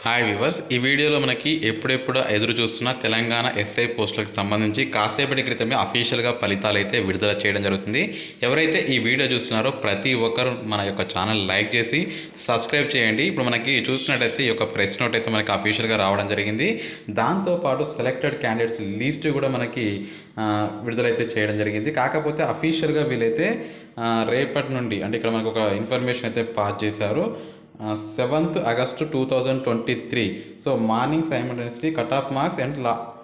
Hi viewers, ఈ వీడియోలో మనకి ఎప్పుడెప్పుడు ఎదురు చూస్తున్న తెలంగాణ ఎస్ఐ పోస్టులకు సంబంధించి కాసేపటి క్రితమే అఫీషియల్గా ఫలితాలు అయితే విడుదల చేయడం జరుగుతుంది. ఎవరైతే ఈ వీడియో చూస్తున్నారో ప్రతి ఒక్కరు మన యొక్క ఛానల్ లైక్ చేసి సబ్స్క్రైబ్ చేయండి. ఇప్పుడు మనకి చూస్తున్నట్టయితే ఈ యొక్క ప్రెస్ నోట్ అయితే మనకి అఫీషియల్గా రావడం జరిగింది. దాంతోపాటు సెలెక్టెడ్ క్యాండిడేట్స్ లిస్ట్ కూడా మనకి విడుదలైతే చేయడం జరిగింది. కాకపోతే అఫీషియల్గా వీళ్ళైతే రేపటి నుండి అంటే ఇక్కడ మనకు ఒక ఇన్ఫర్మేషన్ అయితే పాస్ చేశారు. 7th August 2023. So morning simultaneously cut off marks and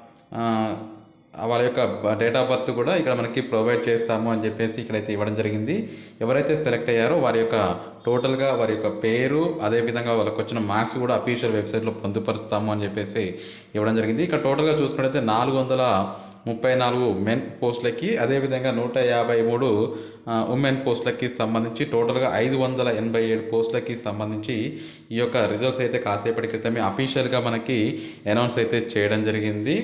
వాళ్ళ యొక్క డేట్ ఆఫ్ బర్త్ కూడా ఇక్కడ మనకి ప్రొవైడ్ చేస్తాము అని చెప్పేసి ఇక్కడైతే ఇవ్వడం జరిగింది. ఎవరైతే సెలెక్ట్ అయ్యారో వారి యొక్క టోటల్గా వారి యొక్క పేరు, అదేవిధంగా వాళ్ళకి వచ్చిన మార్క్స్ కూడా అఫీషియల్ వెబ్సైట్లో పొందుపరుస్తాము అని చెప్పేసి ఇవ్వడం జరిగింది. ఇక్కడ టోటల్గా చూసుకున్నట్లయితే 434 మెన్ పోస్టులకి, అదేవిధంగా 153 ఉమెన్ పోస్టులకి సంబంధించి టోటల్గా 587 పోస్టులకి సంబంధించి ఈ యొక్క రిజల్ట్స్ అయితే కాసేపటి క్రితమే అఫీషియల్గా మనకి అనౌన్స్ అయితే చేయడం జరిగింది.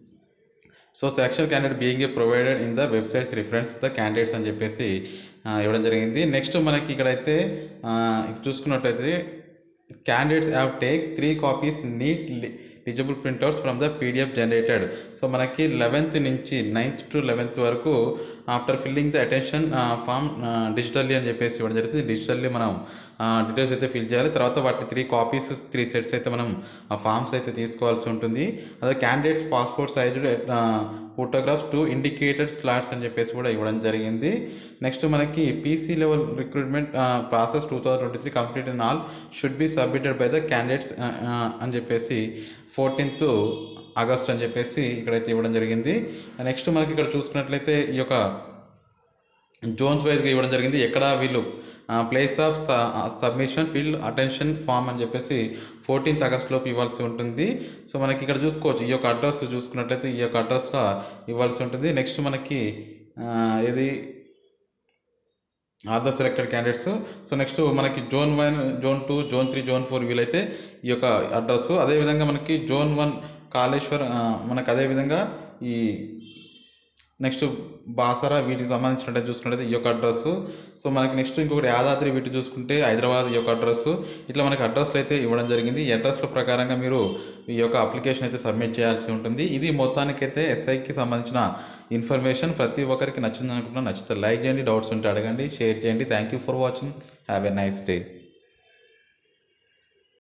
So selection candidate being provided in the websites reference the candidates అని చెప్పేసి ఇవ్వడం జరిగింది. నెక్స్ట్ మనకి ఇక్కడైతే చూసుకున్నట్టయితే candidates have take 3 copies neat legible printouts from the PDF generated. So మనకి 11th నుంచి 9th to 11th వరకు after filling the attention form digitally అని చెప్పేసి ఇవ్వడం జరుగుతుంది. డిజిటల్లీ మనం డీటెయిల్స్ అయితే ఫిల్ చేయాలి. తర్వాత వాటి 3 copies 3 sets అయితే మనం ఆ ఫామ్స్ అయితే తీసుకోవాల్సి ఉంటుంది. అదే candidates passport sized photographs 2 indicated slots అని చెప్పేసి కూడా ఇవ్వడం జరిగింది. నెక్స్ట్ మనకి PC level recruitment process 2023 complete in all should be submitted by the candidates అని చెప్పేసి 14th August అని చెప్పేసి ఇక్కడైతే ఇవ్వడం జరిగింది. నెక్స్ట్ మనకి ఇక్కడ చూసుకున్నట్లయితే ఈ యొక్క జోన్స్ వైజ్గా ఇవ్వడం జరిగింది. ఎక్కడ వీళ్ళు place of submission field attention form అని చెప్పేసి 14th August లోపు ఇవ్వాల్సి ఉంటుంది. సో మనకి ఇక్కడ చూసుకోవచ్చు, ఈ యొక్క అడ్రస్ చూసుకున్నట్లయితే ఈ యొక్క అడ్రస్లో ఇవ్వాల్సి ఉంటుంది. నెక్స్ట్ మనకి ఇది all the selected candidates. So next మనకి Zone 1, Zone 2, Zone 3, Zone 4 వీలైతే ఈ యొక్క అడ్రస్. అదేవిధంగా మనకి Zone 1 కాళేశ్వర్, మనకు అదేవిధంగా ఈ నెక్స్ట్ బాసరా వీటికి సంబంధించినట్టు చూసుకున్నట్లయితే ఈ యొక్క అడ్రస్. సో మనకి నెక్స్ట్ ఇంకొకటి యాదాద్రి వీటి చూసుకుంటే హైదరాబాద్ ఈ యొక్క అడ్రస్. ఇట్లా మనకి అడ్రస్లు అయితే ఇవ్వడం జరిగింది. ఈ అడ్రస్ల ప్రకారంగా మీరు ఈ యొక్క అప్లికేషన్ అయితే సబ్మిట్ చేయాల్సి ఉంటుంది. ఇది మొత్తానికైతే ఎస్ఐకి సంబంధించిన ఇన్ఫర్మేషన్. ప్రతి ఒక్కరికి నచ్చింది అనుకుంటున్నా. నచ్చితే లైక్ చేయండి, డౌట్స్ ఉంటే అడగండి, షేర్ చేయండి. Thank you for watching. Have a nice day.